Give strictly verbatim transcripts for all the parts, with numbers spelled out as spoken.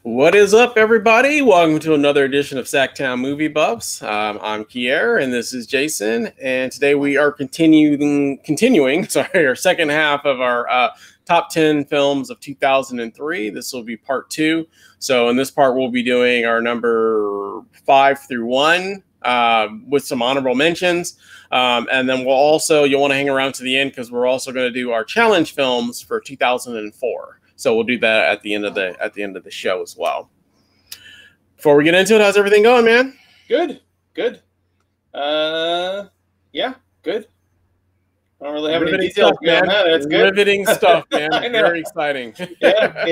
What is up, everybody? Welcome to another edition of Sacktown Movie Buffs. Um, I'm Kier, and this is Jason. And today we are continuing, continuing, sorry, our second half of our uh, top ten films of two thousand three. This will be part two. So in this part, we'll be doing our number five through one uh, with some honorable mentions. Um, and then we'll also, you'll want to hang around to the end because we're also going to do our challenge films for two thousand four. So we'll do that at the end of the at the end of the show as well. Before we get into it, how's everything going, man? Good, good. Uh, yeah, good. I don't really have Riveting any details stuff, man. on that. That's good. Riveting stuff, man. Very exciting. Yeah,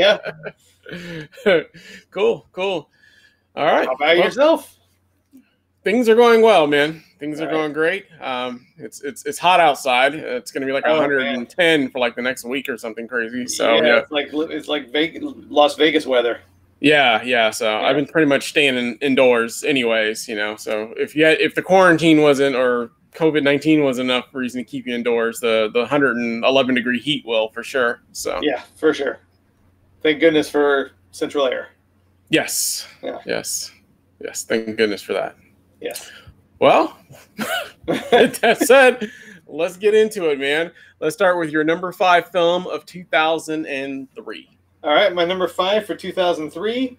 yeah. Cool, cool. All right. How about well, yourself? Things are going well, man. Things are right. going great. Um, it's it's it's hot outside. It's going to be like oh, one hundred ten man. For like the next week or something crazy. So yeah, yeah. it's like it's like Vegas, Las Vegas weather. Yeah, yeah. So yeah. I've been pretty much staying in, indoors, anyways. You know, so if you had, if the quarantine wasn't or COVID nineteen was enough reason to keep you indoors, the the one hundred eleven degree heat will for sure. So yeah, for sure. Thank goodness for central air. Yes. Yeah. Yes. Yes. Thank goodness for that. Yes. Well, that said, let's get into it, man. Let's start with your number five film of two thousand three. All right, my number five for two thousand three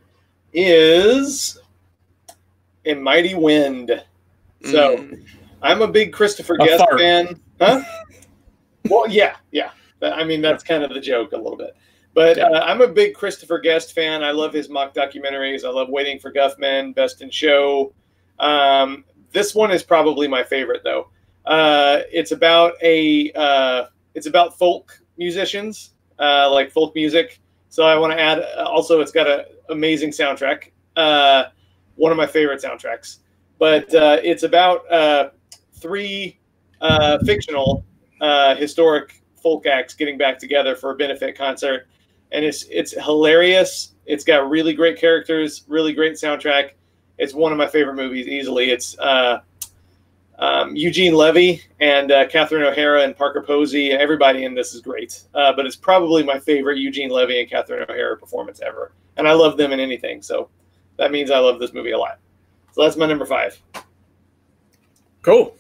is A Mighty Wind. So, mm. I'm a big Christopher a Guest fart. fan. Huh? Well, yeah, yeah. I mean, that's kind of the joke a little bit. But uh, I'm a big Christopher Guest fan. I love his mock documentaries. I love Waiting for Guffman, Best in Show. Um, this one is probably my favorite, though. Uh, it's about a uh, it's about folk musicians, uh, like folk music. So I want to add. Also, it's got an amazing soundtrack. Uh, one of my favorite soundtracks. But uh, it's about uh, three uh, fictional uh, historic folk acts getting back together for a benefit concert, and it's it's hilarious. It's got really great characters, really great soundtrack. It's one of my favorite movies, easily. It's uh, um, Eugene Levy and uh, Catherine O'Hara and Parker Posey. Everybody in this is great. Uh, but it's probably my favorite Eugene Levy and Catherine O'Hara performance ever. And I love them in anything. So that means I love this movie a lot. So that's my number five. Cool.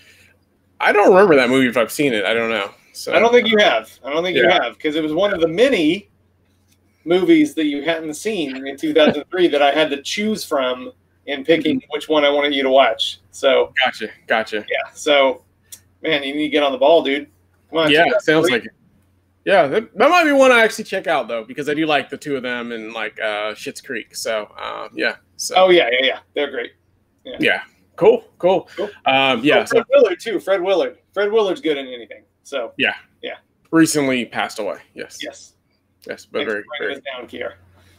I don't remember that movie if I've seen it. I don't know. So I don't think you have. I don't think yeah. you have. Because it was one of the many movies that you hadn't seen in two thousand three that I had to choose from in picking which one I wanted you to watch. So gotcha, gotcha. Yeah. So, man, you need to get on the ball, dude. Come on. Yeah, sounds like it. Yeah, that, that might be one I actually check out though, because I do like the two of them and like uh, Schitt's Creek. So, um, yeah. So. Oh yeah, yeah, yeah. They're great. Yeah. Yeah. Cool. Cool. cool. Um, yeah. Oh, Fred so, Willard too. Fred Willard. Fred Willard's good in anything. So. Yeah. Yeah. Recently passed away. Yes. Yes. Yes, but Thanks very, for very. down, Kier.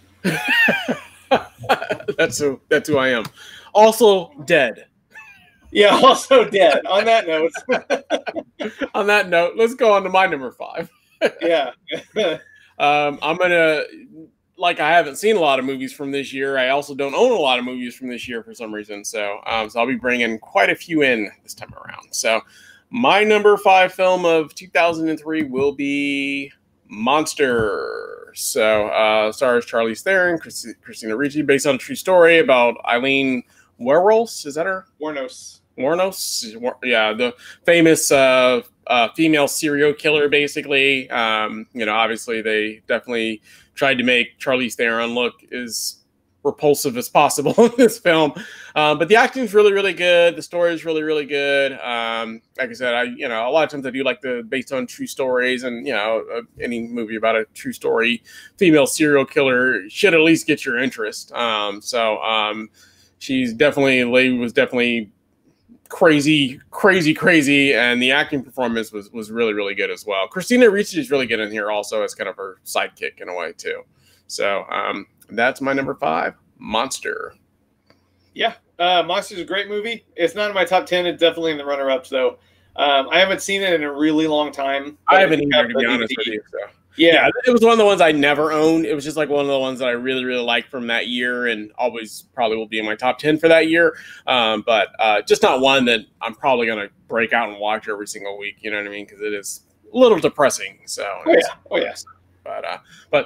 that's who. That's who I am. Also dead. Yeah. Also dead. On that note. On that note, let's go on to my number five. Yeah. um, I'm gonna. Like, I haven't seen a lot of movies from this year. I also don't own a lot of movies from this year for some reason. So, um, so I'll be bringing quite a few in this time around. So, my number five film of two thousand three will be Monster. So, uh, stars Charlize Theron, Christi- Christina Ricci, based on a true story about Eileen Wuornos. Is that her? Wuornos. Wuornos. Yeah, the famous uh, uh, female serial killer, basically. Um, you know, obviously they definitely tried to make Charlize Theron look as repulsive as possible in this film. Um, but the acting is really, really good. The story is really, really good. Um, like I said, I you know a lot of times I do like the based on true stories, and you know uh, any movie about a true story female serial killer should at least get your interest. Um, so um, she's definitely Lady was definitely crazy, crazy, crazy, and the acting performance was was really, really good as well. Christina Ricci is really good in here also as kind of her sidekick in a way too. So um, that's my number five, Monster. Yeah, uh, Monster's a great movie. It's not in my top ten. It's definitely in the runner-ups though. Um, I haven't seen it in a really long time. I haven't either, to be honest with you. So. Yeah. yeah, it was one of the ones I never owned. It was just like one of the ones that I really, really liked from that year, and always probably will be in my top ten for that year. Um, but uh, just not one that I'm probably going to break out and watch every single week. You know what I mean? Because it is a little depressing. So, oh yeah, oh yeah. But uh, but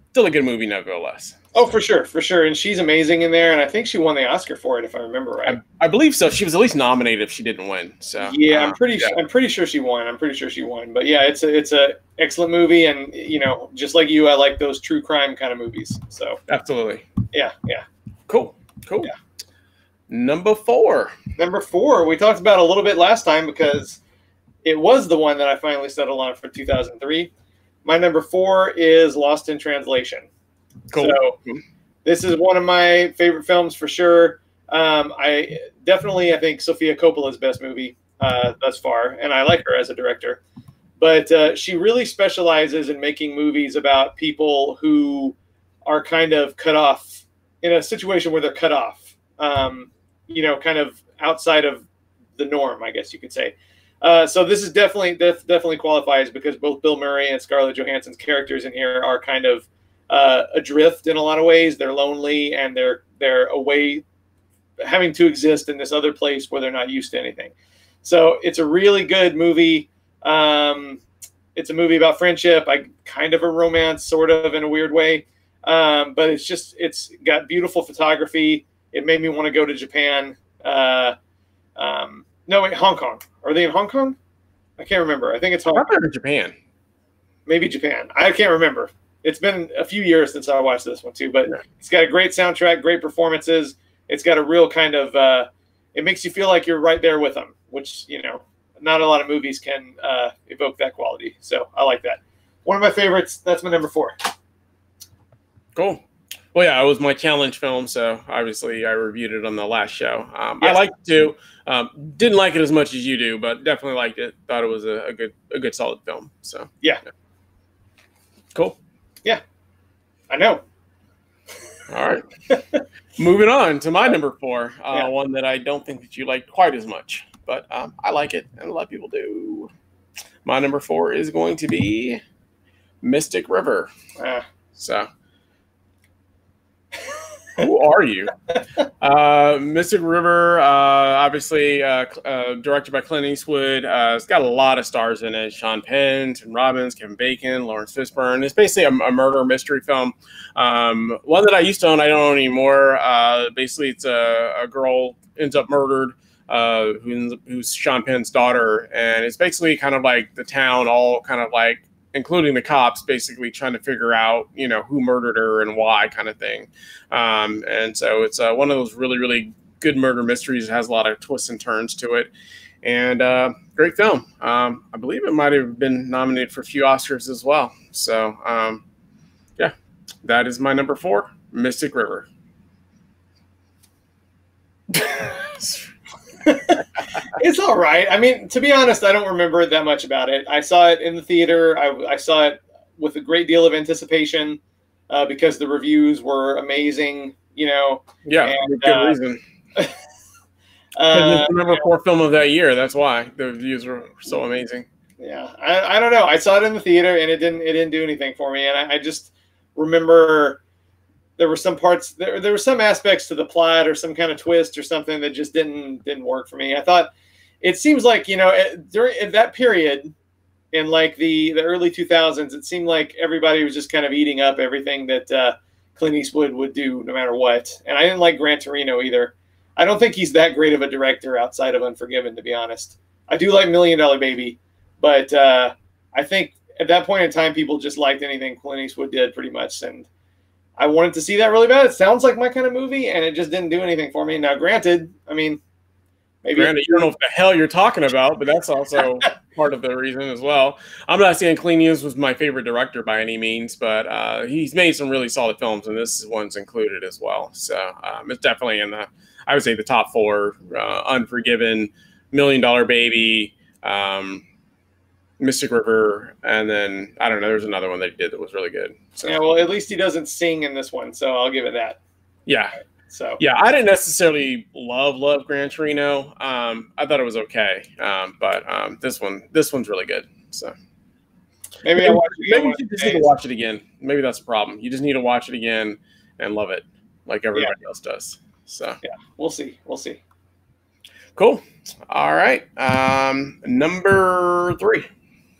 still a good movie nevertheless. Oh, for sure, for sure. And she's amazing in there, and I think she won the Oscar for it, if I remember right. I, I believe so. She was at least nominated if she didn't win. So yeah, uh, I'm pretty. Yeah. I'm pretty sure she won. I'm pretty sure she won. But yeah, it's a it's a excellent movie, and you know, just like you, I like those true crime kind of movies. So absolutely. Yeah, yeah. Cool, cool. Yeah. Number four. Number four. We talked about a little bit last time because it was the one that I finally settled on for two thousand three. My number four is Lost in Translation. Cool. So this is one of my favorite films for sure. Um, I definitely, I think Sofia Coppola's best movie uh, thus far, and I like her as a director. But uh, she really specializes in making movies about people who are kind of cut off in a situation where they're cut off, um, you know, kind of outside of the norm, I guess you could say. Uh, so this is definitely def- definitely qualifies because both Bill Murray and Scarlett Johansson's characters in here are kind of uh, adrift in a lot of ways. They're lonely and they're they're away, having to exist in this other place where they're not used to anything. So it's a really good movie. Um, it's a movie about friendship, I kind of a romance, sort of in a weird way. Um, but it's just it's got beautiful photography. It made me want to go to Japan. Uh, um, no, wait, Hong Kong. Are they in Hong Kong? I can't remember. I think it's Hong Kong. Probably Japan. Maybe Japan. I can't remember. It's been a few years since I watched this one too, but yeah. It's got a great soundtrack, great performances. It's got a real kind of, uh, it makes you feel like you're right there with them, which, you know, not a lot of movies can uh, evoke that quality. So I like that. One of my favorites. That's my number four. Cool. Well, yeah, it was my challenge film, so obviously I reviewed it on the last show. Um, yes. I liked it too. Um, didn't like it as much as you do, but definitely liked it. Thought it was a, a good, a good, solid film. So yeah, yeah. Cool. Yeah, I know. All right. Moving on to my number four, uh, yeah. one that I don't think that you like quite as much, but um, I like it, and a lot of people do. My number four is going to be Mystic River. Uh. So. Who are you? Uh, Mystic River, uh, obviously uh, uh, directed by Clint Eastwood. Uh, it's got a lot of stars in it. Sean Penn, Tim Robbins, Kevin Bacon, Lawrence Fishburne. It's basically a, a murder mystery film. Um, one that I used to own, I don't own anymore. Uh, basically, it's a, a girl ends up murdered, uh, who's, who's Sean Penn's daughter. And it's basically kind of like the town all kind of like, including the cops, basically trying to figure out, you know, who murdered her and why, kind of thing. Um, and so it's uh, one of those really, really good murder mysteries. It has a lot of twists and turns to it. And uh, great film. Um, I believe it might have been nominated for a few Oscars as well. So, um, yeah, that is my number four, Mystic River. It's all right. I mean, to be honest, I don't remember that much about it. I saw it in the theater. I, I saw it with a great deal of anticipation uh, because the reviews were amazing, you know. Yeah, and, good uh, reason. uh, it's the number four film of that year. That's why the reviews were so amazing. Yeah, I, I don't know. I saw it in the theater, and it didn't it didn't do anything for me. And I, I just remember there were some parts there there were some aspects to the plot or some kind of twist or something that just didn't didn't work for me. I thought it seems like, you know, during at that period in like the the early two thousands, it seemed like everybody was just kind of eating up everything that uh, Clint Eastwood would do no matter what. And I didn't like Gran Torino either. I don't think he's that great of a director outside of Unforgiven, to be honest. I do like Million Dollar Baby, but uh, I think at that point in time, people just liked anything Clint Eastwood did pretty much. And I wanted to see that really bad. It sounds like my kind of movie, and it just didn't do anything for me. Now, granted, I mean, maybe granted, you don't know what the hell you're talking about, but that's also part of the reason as well. I'm not saying Clint Eastwood was my favorite director by any means, but uh, he's made some really solid films, and this one's included as well. So um, it's definitely in the, I would say, the top four: uh, Unforgiven, Million Dollar Baby, um, Mystic River, and then I don't know. There's another one that he did that was really good. So. Yeah, well, at least he doesn't sing in this one, so I'll give it that. Yeah. So yeah, I didn't necessarily love love Gran Torino. Um, I thought it was okay, um, but um, this one this one's really good. So maybe, maybe I watch it maybe you just need to watch it again. Maybe that's the problem. You just need to watch it again and love it like everybody yeah. else does. So yeah, we'll see. We'll see. Cool. All right. Um, number three.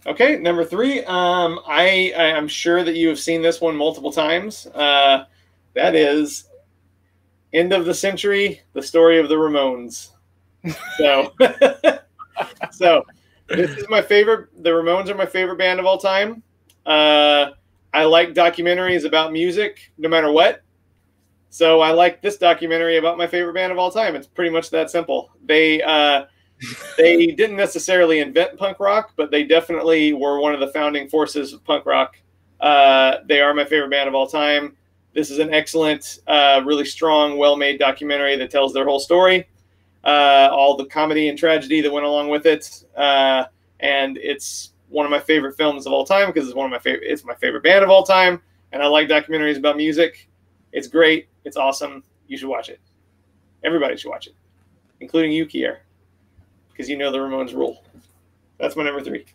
Okay, number three. Um, I I am sure that you have seen this one multiple times. Uh, that is End of the Century: The Story of the Ramones. So, so this is my favorite. The Ramones are my favorite band of all time. Uh, I like documentaries about music, no matter what. So I like this documentary about my favorite band of all time. It's pretty much that simple. They uh, they didn't necessarily invent punk rock, but they definitely were one of the founding forces of punk rock. Uh, they are my favorite band of all time. This is an excellent, uh, really strong, well-made documentary that tells their whole story, uh, all the comedy and tragedy that went along with it, uh, and it's one of my favorite films of all time because it's one of my favorite. It's my favorite band of all time, and I like documentaries about music. It's great. It's awesome. You should watch it. Everybody should watch it, including you, Kier, because you know the Ramones rule. That's my number three.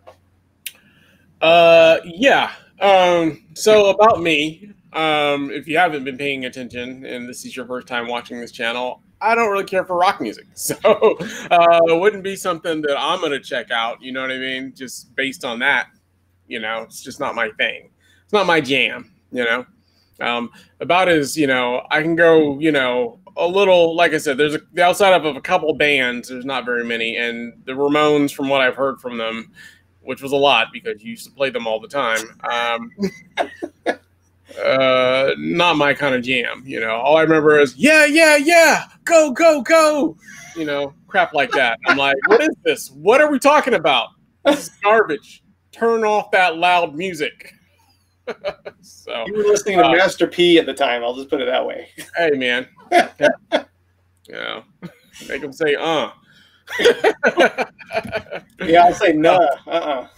Uh, yeah. Um, so about me, um, if you haven't been paying attention and this is your first time watching this channel, I don't really care for rock music. So uh, it wouldn't be something that I'm going to check out. You know what I mean? Just based on that, you know, it's just not my thing. It's not my jam, you know? Um, about as, you know, I can go, you know, a little, like I said, there's a, the outside of, of a couple bands, there's not very many. And the Ramones, from what I've heard from them, which was a lot because you used to play them all the time, um, uh, not my kind of jam. You know, all I remember is, yeah, yeah, yeah, go, go, go, you know, crap like that. I'm like, what is this? What are we talking about? This is garbage. Turn off that loud music. So you were listening to uh, Master P at the time. I'll just put it that way. Hey, man. You know, make them say, uh. Yeah, I'll say no. Uh-uh.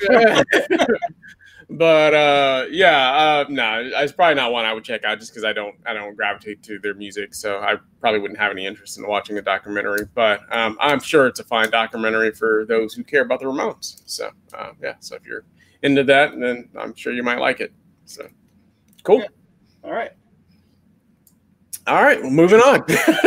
But uh, yeah, uh, no, it's probably not one I would check out just because I don't, I don't gravitate to their music, so I probably wouldn't have any interest in watching a documentary. But um, I'm sure it's a fine documentary for those who care about the Ramones. So uh, yeah, so if you're into that, then I'm sure you might like it. So cool. Yeah. All right. All right. Well, moving on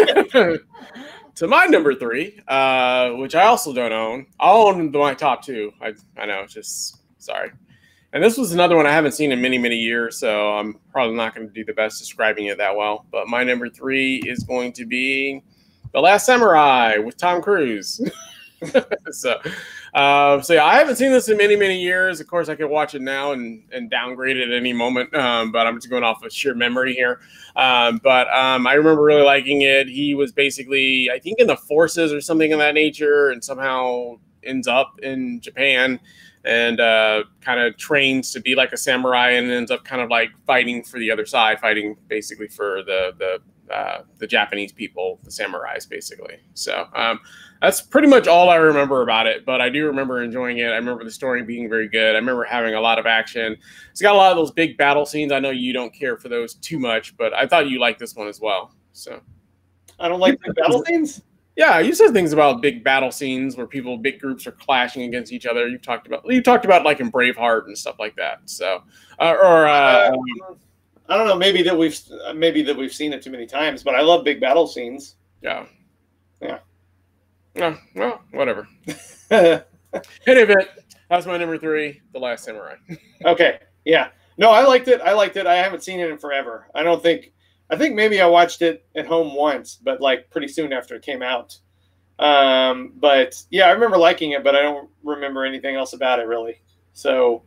to my number three, uh, which I also don't own. I'll own my top two. I I know. It's just sorry. And this was another one I haven't seen in many, many years, so I'm probably not going to do the best describing it that well. But my number three is going to be The Last Samurai with Tom Cruise. so, uh, so yeah, I haven't seen this in many, many years. Of course, I could watch it now and, and downgrade it at any moment, um, but I'm just going off of sheer memory here. Um, but um, I remember really liking it. He was basically, I think, in the forces or something of that nature, and somehow ends up in Japan and uh, kind of trains to be like a samurai, and ends up kind of like fighting for the other side, fighting basically for the the uh, the Japanese people, the samurais, basically. So um, that's pretty much all I remember about it. But I do remember enjoying it. I remember the story being very good. I remember having a lot of action. It's got a lot of those big battle scenes. I know you don't care for those too much, but I thought you liked this one as well. So I don't like the battle scenes. Yeah, you said things about big battle scenes where people, big groups are clashing against each other. You talked about you talked about like in Braveheart and stuff like that. So, uh, or uh, um, I don't know, maybe that we've maybe that we've seen it too many times, but I love big battle scenes. Yeah, yeah. No, well, whatever. In any event, that's my number three, The Last Samurai. Okay, yeah, no, I liked it. I liked it. I haven't seen it in forever. I don't think. I think maybe I watched it at home once, but like pretty soon after it came out. Um, but yeah, I remember liking it, but I don't remember anything else about it really. So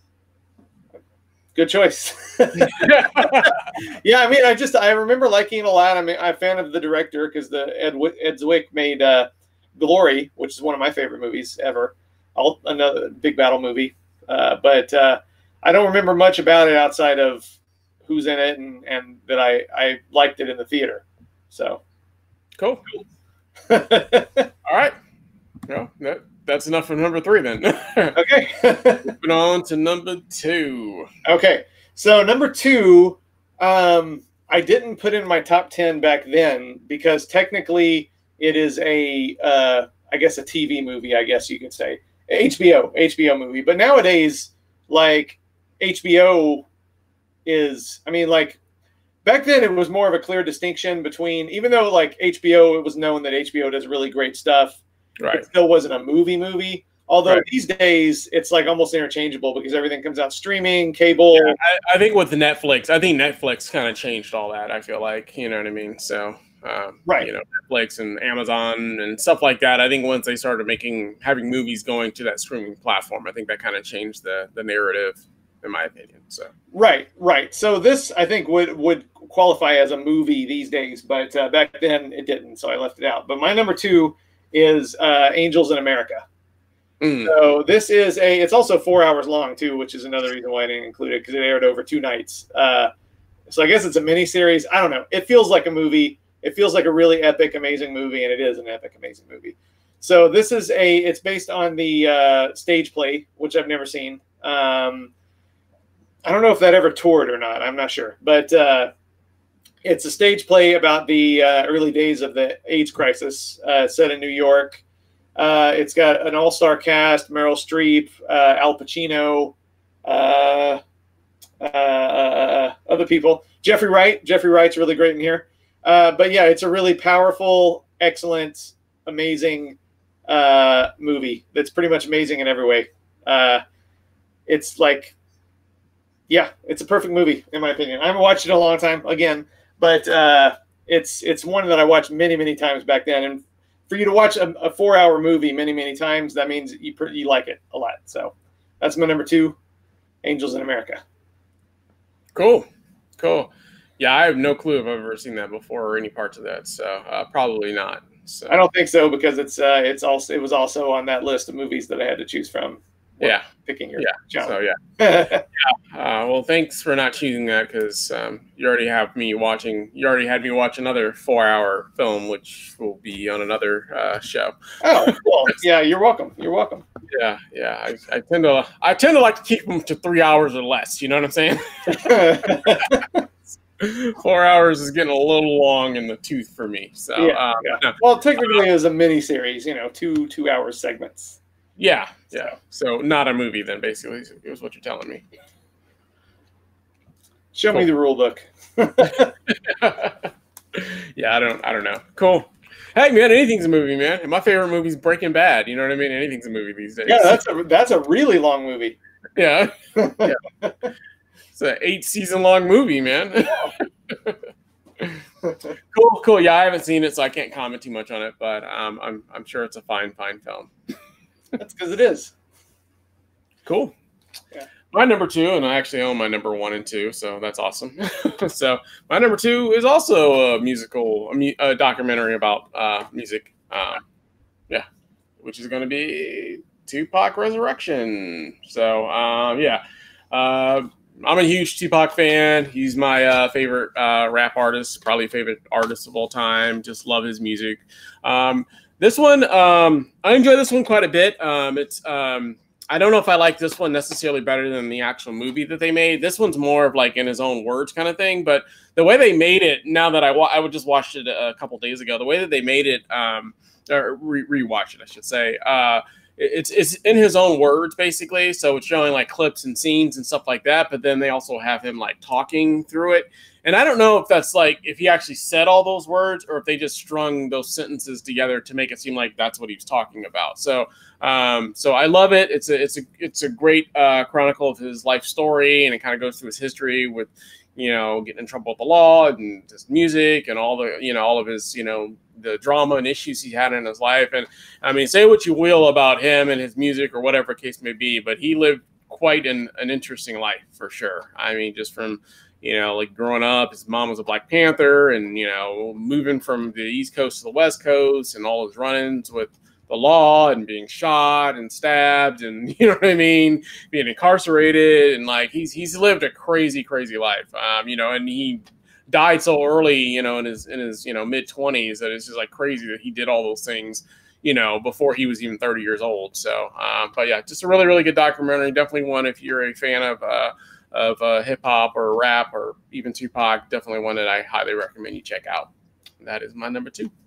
good choice. Yeah, I mean, I just I remember liking it a lot. I mean, I'm a fan of the director because the Ed Ed Zwick made uh, Glory, which is one of my favorite movies ever. All, another big battle movie, uh, but uh, I don't remember much about it outside of who's in it, and, and that I, I liked it in the theater. So cool. All right. No, that, that's enough for number three then. Okay. Moving on to number two. Okay. So number two, um, I didn't put in my top ten back then because technically it is a, uh, I guess a T V movie, I guess you could say. H B O, H B O movie. But nowadays, like H B O is, I mean, like back then it was more of a clear distinction between, even though like H B O, it was known that H B O does really great stuff. Right. It still wasn't a movie movie. Although right. these days it's like almost interchangeable because everything comes out streaming, cable. Yeah, I, I think with Netflix, I think Netflix kind of changed all that. I feel like, you know what I mean? So, um, right. you know, Netflix and Amazon and stuff like that. I think once they started making, having movies going to that streaming platform, I think that kind of changed the, the narrative, in my opinion. So, right, right. So this, I think, would, would qualify as a movie these days, but uh, back then it didn't. So I left it out. But my number two is uh, Angels in America. Mm. So this is a, it's also four hours long too, which is another reason why I didn't include it, because it aired over two nights. Uh, so I guess it's a mini series. I don't know. It feels like a movie. It feels like a really epic, amazing movie, and it is an epic, amazing movie. So this is a, it's based on the uh, stage play, which I've never seen. Um, I don't know if that ever toured or not. I'm not sure, but uh, it's a stage play about the uh, early days of the AIDS crisis, uh, set in New York. Uh, it's got an all-star cast: Meryl Streep, uh, Al Pacino, uh, uh, uh, other people. Jeffrey Wright. Jeffrey Wright's really great in here. Uh, but yeah, it's a really powerful, excellent, amazing uh, movie. That's pretty much amazing in every way. Uh, it's like, yeah, it's a perfect movie in my opinion. I haven't watched it in a long time again, but uh, it's it's one that I watched many, many times back then. And for you to watch a, a four-hour movie many, many times, that means you you like it a lot. So that's my number two, Angels in America. Cool, cool. Yeah, I have no clue if I've ever seen that before or any parts of that. So uh, probably not. So I don't think so because it's uh, it's also it was also on that list of movies that I had to choose from. Yeah, picking your yeah. job. So yeah, yeah. Uh, well, thanks for not choosing that because um, you already have me watching. You already had me watch another four-hour film, which will be on another uh, show. Oh, well, yeah. You're welcome. You're welcome. Yeah, yeah. I, I tend to I tend to like to keep them to three hours or less. You know what I'm saying? Four hours is getting a little long in the tooth for me. So yeah, um, yeah. No. Well, technically, it was a mini series. You know, two two-hour segments. Yeah, yeah. So not a movie then, basically, is what you're telling me. Show cool. me the rule book. Yeah, I don't I don't know. Cool. Hey man, anything's a movie, man. And my favorite movie is Breaking Bad. You know what I mean? Anything's a movie these days. Yeah, that's a that's a really long movie. Yeah. Yeah. It's an eight season long movie, man. Cool, cool. Yeah, I haven't seen it, so I can't comment too much on it, but um, I'm I'm sure it's a fine, fine film. That's because it is. Cool. Yeah. My number two, and I actually own my number one and two, so that's awesome. So my number two is also a musical, a, mu a documentary about uh, music. Um, yeah, which is going to be Tupac Resurrection. So um, yeah, uh, I'm a huge Tupac fan. He's my uh, favorite uh, rap artist, probably favorite artist of all time. Just love his music. Um, This one, um, I enjoy this one quite a bit. Um, it's, um, I don't know if I like this one necessarily better than the actual movie that they made. This one's more of like in his own words kind of thing. But the way they made it, now that I wa I would just watched it a couple days ago, the way that they made it, um, or re rewatch it, I should say, uh, it's it's in his own words basically. So it's showing like clips and scenes and stuff like that. But then they also have him like talking through it. And I don't know if that's like, if he actually said all those words or if they just strung those sentences together to make it seem like that's what he was talking about. So, um, so I love it. It's a, it's a, it's a great uh, chronicle of his life story. And it kind of goes through his history with, you know, getting in trouble with the law and his music and all the, you know, all of his, you know, the drama and issues he had in his life. And I mean, say what you will about him and his music or whatever case may be, but he lived quite an, an interesting life for sure. I mean, just from, you know, like growing up, his mom was a Black Panther and, you know, moving from the East Coast to the West Coast and all his run-ins with the law and being shot and stabbed and, you know what I mean, being incarcerated. And like, he's, he's lived a crazy, crazy life, um, you know, and he died so early, you know, in his, in his, you know, mid twenties that it's just like crazy that he did all those things, you know, before he was even thirty years old. So, um, but yeah, just a really, really good documentary. Definitely one if you're a fan of, uh, of uh, hip hop or rap or even Tupac, definitely one that I highly recommend you check out. That is my number two.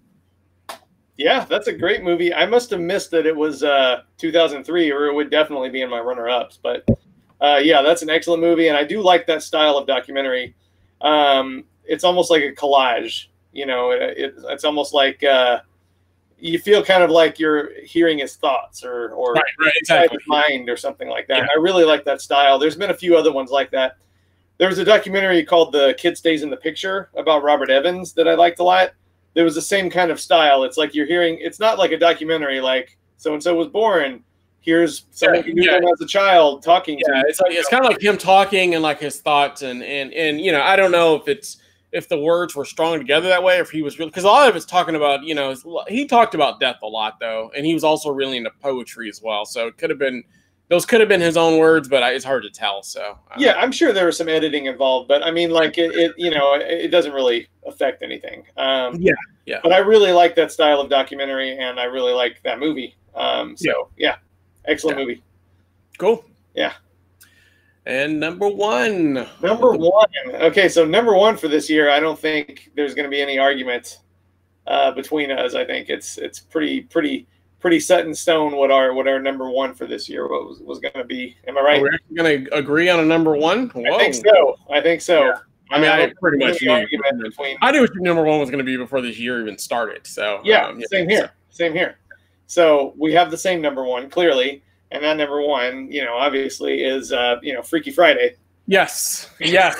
Yeah, that's a great movie. I must have missed that it was uh, two thousand three, or it would definitely be in my runner-ups. But uh, yeah, that's an excellent movie, and I do like that style of documentary. Um, it's almost like a collage, you know. It, it, it's almost like uh, you feel kind of like you're hearing his thoughts or or right, right, exactly. his mind or something like that. Yeah. And I really like that style. There's been a few other ones like that. There was a documentary called The Kid Stays in the Picture about Robert Evans that I liked a lot. There was the same kind of style. It's like you're hearing, it's not like a documentary like so-and-so was born. Here's someone who knew yeah. him as a child talking yeah, to it's like, it's kind of like him talking and like his thoughts and, and, and, you know, I don't know if it's, if the words were strung together that way, or if he was really, because a lot of it's talking about, you know, he talked about death a lot though. And he was also really into poetry as well. So it could have been, those could have been his own words, but it's hard to tell. So um, yeah, I'm sure there was some editing involved, but I mean, like it, it you know, it, it doesn't really affect anything. Um, yeah, yeah. But I really like that style of documentary, and I really like that movie. Um, so yeah, yeah. excellent yeah. movie. Cool. Yeah. And number one. Number one. Okay, so number one for this year, I don't think there's going to be any argument uh, between us. I think it's it's pretty pretty. pretty set in stone what our what our number one for this year was was going to be. Am I right? Are we actually going to agree on a number one? Whoa. I think so. I think so. Yeah. I mean, I, I pretty much knew. Between... I knew what your number one was going to be before this year even started. So yeah, um, yeah same here. So. Same here. So we have the same number one clearly, and that number one, you know, obviously is uh, you know Freaky Friday. Yes. Yes.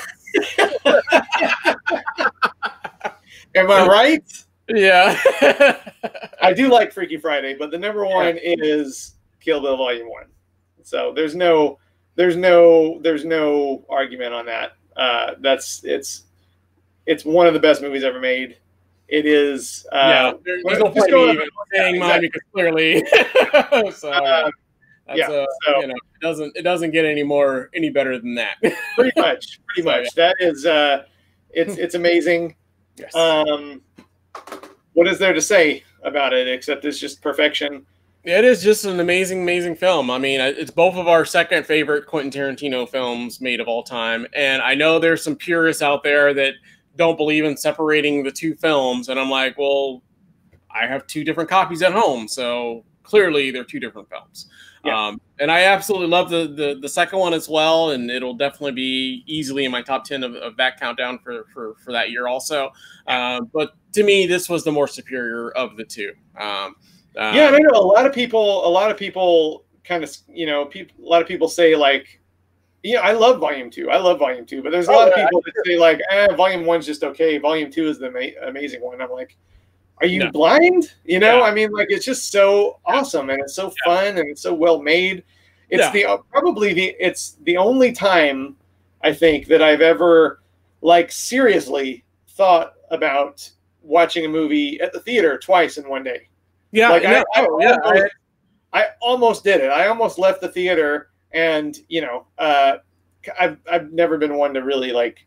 Am I right? Yeah. I do like Freaky Friday, but the number one yeah. is Kill Bill Volume One. So there's no, there's no, there's no argument on that. Uh, that's it's, it's one of the best movies ever made. It is. Uh, yeah. There's no point in even saying yeah, mine exactly. because clearly. so uh, that's yeah. A, so, you know, it doesn't it doesn't get any more any better than that. pretty much. Pretty so, much. Yeah. That is. Uh, it's it's amazing. Yes. Um, what is there to say about it except it's just perfection? It is just an amazing, amazing film. I mean, it's both of our second favorite Quentin Tarantino films made of all time. And I know there's some purists out there that don't believe in separating the two films. And I'm like, well, I have two different copies at home. So clearly they're two different films. Yeah. Um, and I absolutely love the, the the second one as well. And it'll definitely be easily in my top ten of, of that countdown for, for, for that year also. Uh, but to me, this was the more superior of the two. Um, um, yeah, I know a lot of people, a lot of people kind of, you know, people, a lot of people say like, yeah, I love Volume Two. I love Volume Two, but there's a lot oh, of people that say like, eh, Volume One's just okay. Volume Two is the ama- amazing one. I'm like, are you no. blind? You know, yeah. I mean, like, it's just so awesome and it's so yeah. fun and it's so well made. It's yeah. the uh, probably the it's the only time I think that I've ever like seriously thought about watching a movie at the theater twice in one day. Yeah, like yeah, I, I, oh, yeah. Almost, I almost did it. I almost left the theater, and you know, uh, I've I've never been one to really like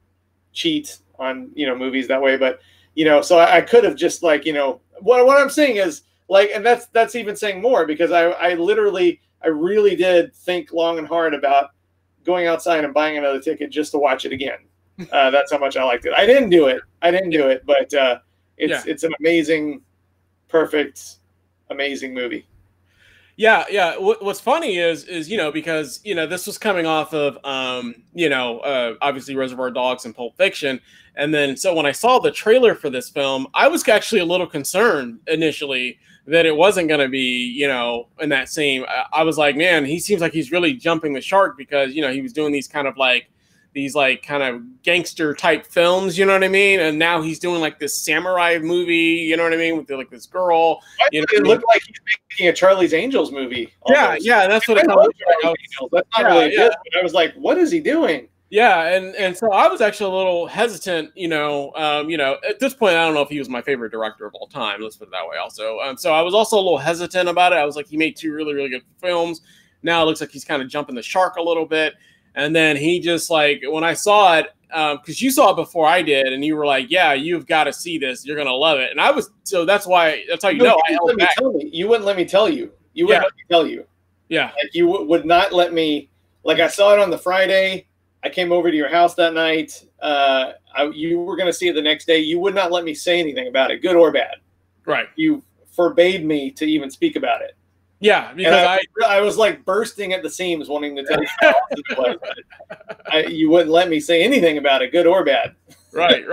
cheat on you know movies that way, but you know, so I, I could have just like you know what what I'm saying is like, and that's that's even saying more because I I literally I really did think long and hard about going outside and buying another ticket just to watch it again. Uh, that's how much I liked it. I didn't do it. I didn't do it, but uh, it's yeah. it's an amazing, perfect, amazing movie. Yeah, yeah. What's funny is is you know because you know this was coming off of um, you know uh, obviously Reservoir Dogs and Pulp Fiction, and then so when I saw the trailer for this film, I was actually a little concerned initially that it wasn't going to be you know in that same. I was like, man, he seems like he's really jumping the shark because you know he was doing these kind of like. These like kind of gangster type films, you know what I mean? And now he's doing like this samurai movie, you know what I mean? With the, like this girl. You know it looked like he's making a Charlie's Angels movie. Almost. Yeah, yeah, that's what it kind of looked like. Was, that's not yeah, really yeah. good, but I was like, what is he doing? Yeah, and and so I was actually a little hesitant, you know, um, you know, at this point I don't know if he was my favorite director of all time, let's put it that way also. Um, so I was also a little hesitant about it. I was like, he made two really, really good films. Now it looks like he's kind of jumping the shark a little bit. And then he just like, when I saw it, because um, you saw it before I did, and you were like, yeah, you've got to see this. You're going to love it. And I was, so that's why, that's how you, you know, I held back. Tell me. You wouldn't let me tell you. You wouldn't yeah. let me tell you. Yeah. Like you w- would not let me, like I saw it on the Friday. I came over to your house that night. Uh, I, you were going to see it the next day. You would not let me say anything about it, good or bad. Right. You forbade me to even speak about it. Yeah, because I, I, I was like bursting at the seams, wanting to tell you how awesome it was. I, you wouldn't let me say anything about it, good or bad. Right, right.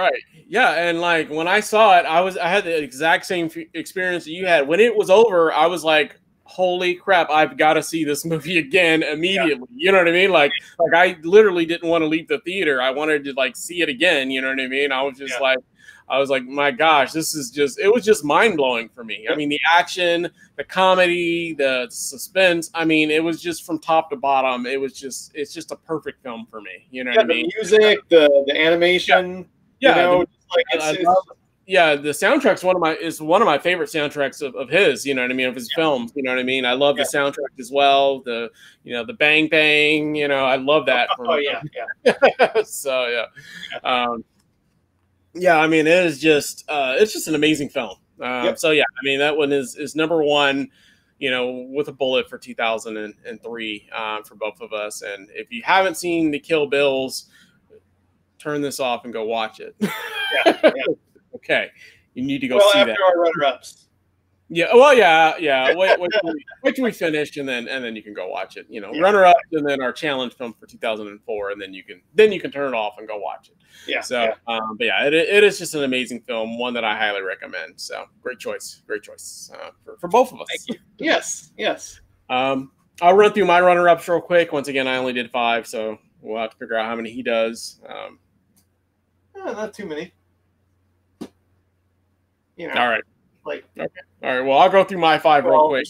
Yeah, and like when I saw it, I was I had the exact same experience that you had. When it was over, I was like, "Holy crap! I've got to see this movie again immediately." Yeah. You know what I mean? Like, like I literally didn't want to leave the theater. I wanted to like see it again. You know what I mean? I was just yeah. like, I was like, "My gosh, this is just." It was just mind blowing for me. Yep. I mean, the action, the comedy, the suspense. I mean, it was just from top to bottom. It was just, it's just a perfect film for me. You know yeah, what I mean? The music, the the animation. Yeah. Yeah, you know, the, like it's, love, yeah, the soundtrack's one of my is one of my favorite soundtracks of, of his. You know what I mean? Of his yeah. films. You know what I mean? I love yeah. the soundtrack as well. The you know the bang bang. You know, I love that. Oh, oh yeah, yeah. so yeah, um, yeah. I mean, it is just uh, it's just an amazing film. Um, yep. So yeah, I mean that one is is number one. You know, with a bullet for two thousand three um, for both of us. And if you haven't seen the Kill Bills, turn this off and go watch it. Yeah, yeah. Okay, you need to go well, see after that. Our runner-ups. Yeah, well, yeah, yeah. Wait, wait, till we, wait till we finish, and then and then you can go watch it. You know, yeah. runner-up, and then our challenge film for two thousand four, and then you can then you can turn it off and go watch it. Yeah. So, yeah. Um, but yeah, it, it is just an amazing film, one that I highly recommend. So, great choice, great choice uh, for for both of us. Thank you. Yes, yes. Um, I'll run through my runner-ups real quick. Once again, I only did five, so we'll have to figure out how many he does. Um, Oh, not too many. You know, all right. Like okay. All right. Well, I'll go through my five real quick.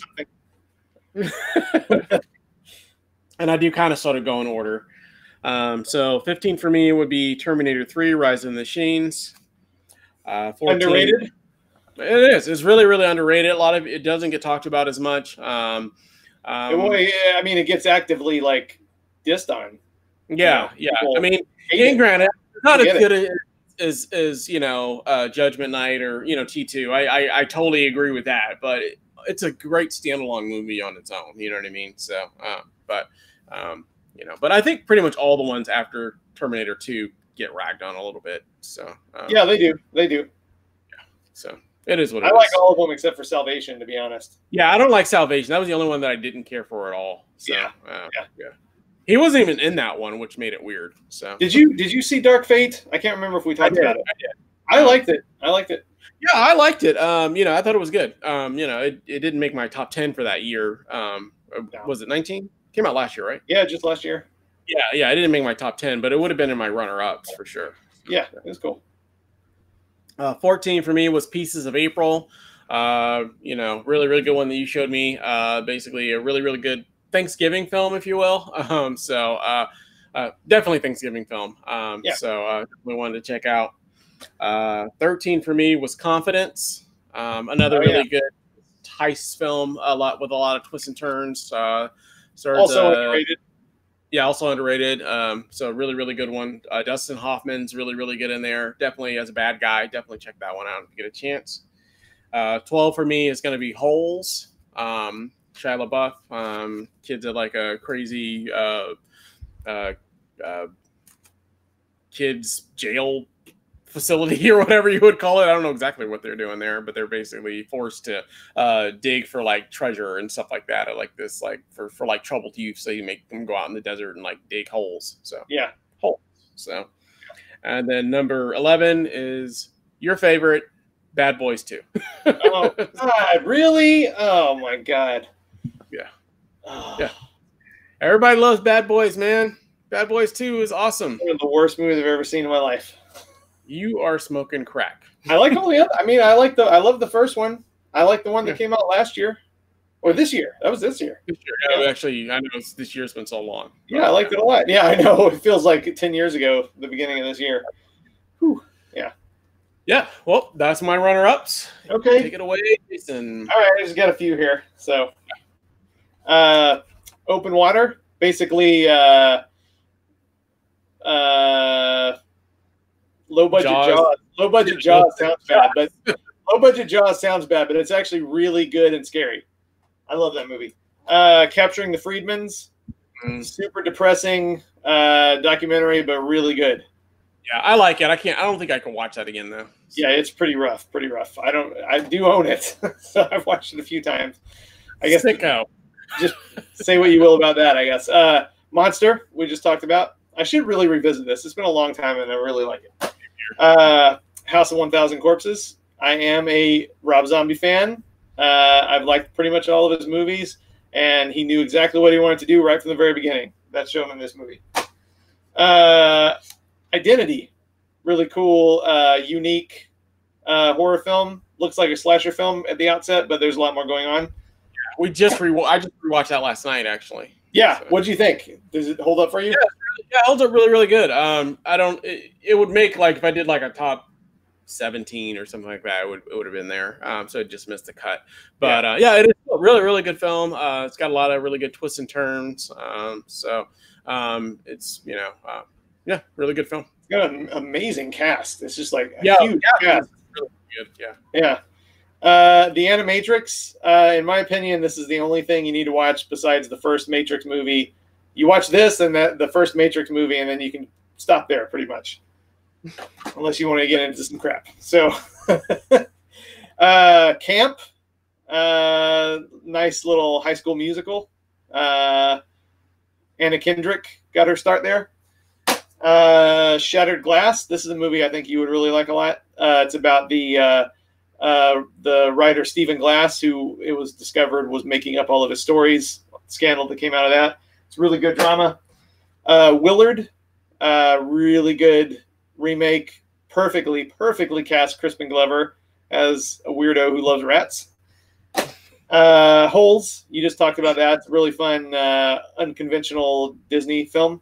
And I do kind of sort of go in order. Um, so fifteen for me would be Terminator three, Rise of the Machines. Uh, fourteen, underrated? It is. It's really, really underrated. A lot of it doesn't get talked about as much. Um, um, well, yeah, I mean, it gets actively like dissed on. Yeah, you know, yeah. I mean, and granted, not as good as, as as you know, uh, Judgment Night or you know T two. I, I I totally agree with that, but it, it's a great standalone movie on its own. You know what I mean? So, uh, but um, you know, but I think pretty much all the ones after Terminator two get ragged on a little bit. So um, yeah, they do, they do. Yeah. So it is what it I is. like all of them except for Salvation, to be honest. Yeah, I don't like Salvation. That was the only one that I didn't care for at all. So, yeah. Uh, yeah, yeah. He wasn't even in that one, which made it weird. So did you did you see Dark Fate? I can't remember if we talked about it. I did. I liked it. I liked it. Yeah, I liked it. Um, you know, I thought it was good. Um, you know, it, it didn't make my top ten for that year. Um, no. Was it nineteen? Came out last year, right? Yeah, just last year. Yeah, yeah. I didn't make my top ten, but it would have been in my runner-ups for sure. Yeah, it was cool. Uh, fourteen for me was Pieces of April. Uh, you know, really, really good one that you showed me. Uh, basically, a really, really good Thanksgiving film, if you will. Um, so uh, uh, definitely Thanksgiving film. Um, yeah. So uh, we wanted to check out. Uh, thirteen for me was Confidence. Um, another oh, really yeah. good heist film, a lot with a lot of twists and turns. Uh, started, also uh, underrated. Yeah, also underrated. Um, so really, really good one. Uh, Dustin Hoffman's really, really good in there. Definitely as a bad guy. Definitely check that one out if you get a chance. Uh, twelve for me is going to be Holes. Um, Shia LaBeouf. Um, kids at like a crazy uh, uh, uh, kids jail facility or whatever you would call it. I don't know exactly what they're doing there, but they're basically forced to uh, dig for like treasure and stuff like that. Or like this, like for, for like troubled youth. So you make them go out in the desert and like dig holes. So yeah, holes. So, and then number eleven is your favorite, Bad Boys two. Oh God, really? Oh my God. Yeah. Oh. Yeah. Everybody loves Bad Boys, man. Bad Boys two is awesome. One of the worst movies I've ever seen in my life. You are smoking crack. I like all the other. I mean, I like the. I love the first one. I like the one that yeah. came out last year, or this year. That was this year. This year, yeah. Actually, I know it's, this year's been so long. Yeah, I liked yeah. it a lot. Yeah, I know. It feels like ten years ago, the beginning of this year. Whew. Yeah. Yeah. Well, that's my runner-ups. Okay. Take it away, Jason. All right, I just got a few here. So, uh, Open Water, basically. Uh, uh. Low budget Jaws. Jaws. Low budget Jaws sounds bad, but low budget Jaws sounds bad, but it's actually really good and scary. I love that movie. Uh, Capturing the Freedmans, mm. super depressing uh, documentary, but really good. Yeah, I like it. I can't. I don't think I can watch that again though. So. Yeah, it's pretty rough. Pretty rough. I don't. I do own it, so I've watched it a few times. I guess. Sicko. Just say what you will about that. I guess. Uh, Monster. We just talked about. I should really revisit this. It's been a long time, and I really like it. Uh, House of one thousand Corpses. I am a Rob Zombie fan. Uh, I've liked pretty much all of his movies, and he knew exactly what he wanted to do right from the very beginning. That's shown in this movie. Uh, Identity. Really cool, uh, unique uh, horror film. Looks like a slasher film at the outset, but there's a lot more going on. We just re I just rewatched that last night, actually. Yeah, so. What do you think? Does it hold up for you? Yeah, yeah, it holds up really, really good. Um, I don't. It, it would make like if I did like a top seventeen or something like that, it would it would have been there. Um, so it just missed the cut. But yeah, uh, yeah it is a really, really good film. Uh, it's got a lot of really good twists and turns. Um, so um, it's you know, uh, yeah, really good film. It's got an amazing cast. It's just like a yeah, huge yeah, cast. Really good. Yeah, yeah. Uh, the Animatrix, uh, in my opinion, this is the only thing you need to watch besides the first Matrix movie. You watch this and the, the first Matrix movie, and then you can stop there pretty much, unless you want to get into some crap. So, uh, Camp, uh, nice little high school musical. Uh, Anna Kendrick got her start there. Uh, Shattered Glass. This is a movie I think you would really like a lot. Uh, it's about the uh, uh, the writer Stephen Glass, who it was discovered was making up all of his stories. Scandal that came out of that. It's really good drama. Uh, Willard, uh, really good remake. Perfectly, perfectly cast Crispin Glover as a weirdo who loves rats. Uh, Holes, you just talked about that. It's a really fun, uh, unconventional Disney film.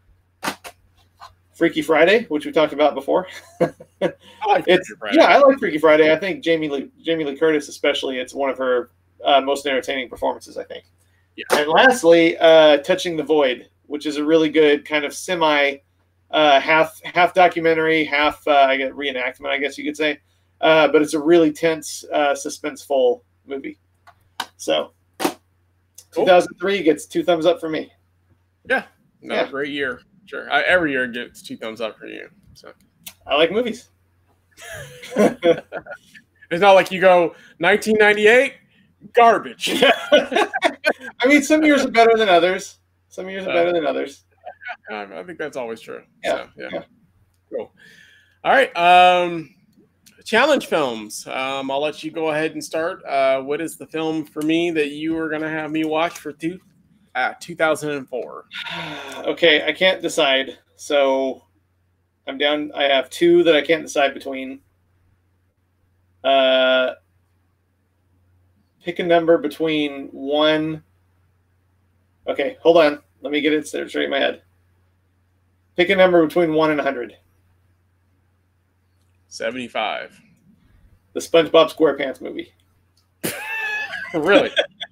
Freaky Friday, which we talked about before. I like it's, Freaky Friday. Yeah, I like Freaky Friday. I think Jamie Lee, Jamie Lee Curtis, especially, it's one of her uh, most entertaining performances, I think. Yeah. And lastly, uh, Touching the Void, which is a really good kind of semi uh, half half documentary, half uh, I get reenactment, I guess you could say. Uh, but it's a really tense, uh, suspenseful movie. So, cool. two thousand three gets two thumbs up for me. Yeah, no, yeah. Great year. Sure, I, every year gets two thumbs up for you. So I like movies. It's not like you go nineteen ninety-eight, garbage. I mean, some years are better than others. Some years are uh, better than others. I think that's always true. Yeah, so, yeah. yeah. Cool. All right. Um, challenge films. Um, I'll let you go ahead and start. Uh, what is the film for me that you are going to have me watch for two, uh, two thousand four? Okay, I can't decide. So I'm down. I have two that I can't decide between. Uh, pick a number between one. Okay, hold on. Let me get it straight in my head. Pick a number between one and a hundred. Seventy-five. The SpongeBob SquarePants movie. Really?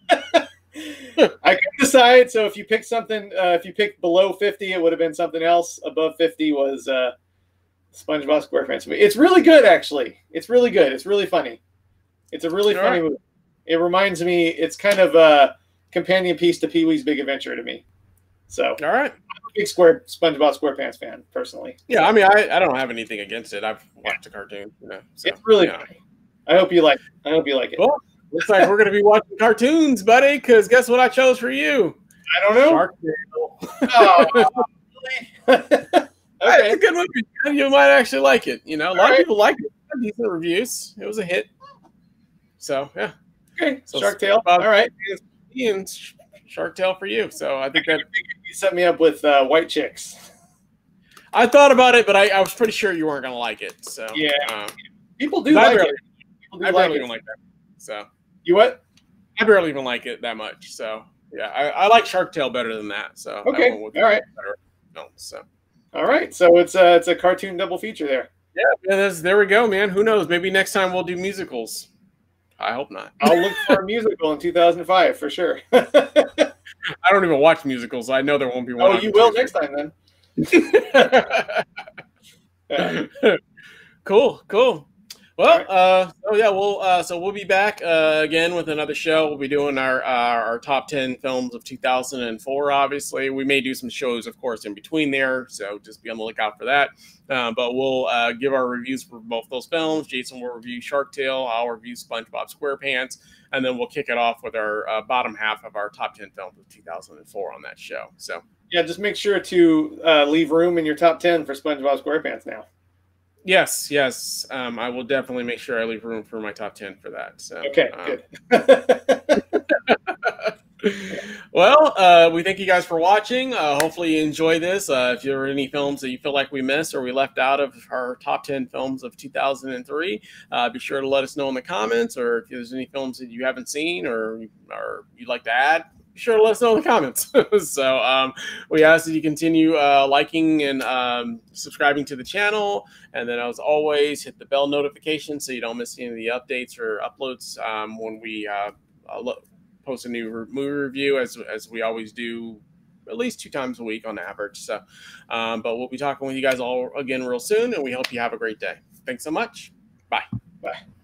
I couldn't decide. So if you pick something, uh, if you picked below fifty, it would have been something else. Above fifty was uh, SpongeBob SquarePants movie. It's really good, actually. It's really good. It's really funny. It's a really All funny right. movie. It reminds me. It's kind of a companion piece to Pee-wee's Big Adventure to me. So, all right. I'm a big Square SpongeBob SquarePants fan, personally. Yeah, I mean, I, I don't have anything against it. I've watched the cartoon. You know, so, it's really yeah. funny. I hope you like. I hope you like it. Well, looks like we're gonna be watching cartoons, buddy. Because guess what I chose for you? I don't know. Shark Tale. Oh, really? Okay. It's a good movie. Man. You might actually like it. You know, a lot All of right. people like it. Decent reviews. It was a hit. So yeah. Okay. So Shark Tale. All right. And Shark Tale for you. So I think that You set me up with uh, white chicks. I thought about it, but I, I was pretty sure you weren't gonna like it. So Yeah. um, People do I like barely, it. People do I like barely it. even like that. So You what? I barely even like it that much. So yeah, I, I like Shark Tale better than that. So Okay. I went with All right. better films. So All right. So it's a it's a cartoon double feature there. yeah, yeah that's, there we go, man. Who knows? Maybe next time we'll do musicals. I hope not. I'll look for a musical in two thousand five for sure. I don't even watch musicals. I know there won't be one. Oh, you will next time then. Yeah. Cool, cool. Well, Right. uh, so yeah, we'll uh, so we'll be back uh, again with another show. We'll be doing our uh, our top ten films of two thousand four. Obviously, we may do some shows, of course, in between there. So just be on the lookout for that. Uh, but we'll uh, give our reviews for both those films. Jason will review Shark Tale. I'll review SpongeBob SquarePants, and then we'll kick it off with our uh, bottom half of our top ten films of two thousand four on that show. So Yeah, just make sure to uh, leave room in your top ten for SpongeBob SquarePants now. Yes, yes. Um, I will definitely make sure I leave room for my top ten for that. So, okay, um, good. well, uh, we thank you guys for watching. Uh, hopefully you enjoy this. Uh, if there are any films that you feel like we missed or we left out of our top ten films of two thousand three, uh, be sure to let us know in the comments, or if there's any films that you haven't seen or, or you'd like to add, be sure to let us know in the comments. So um, we ask that you continue uh, liking and um, subscribing to the channel. And then as always, hit the bell notification so you don't miss any of the updates or uploads um, when we uh, uh, post a new movie review, as as we always do, at least two times a week on average. So, um, but we'll be talking with you guys all again real soon, and we hope you have a great day. Thanks so much. Bye. Bye.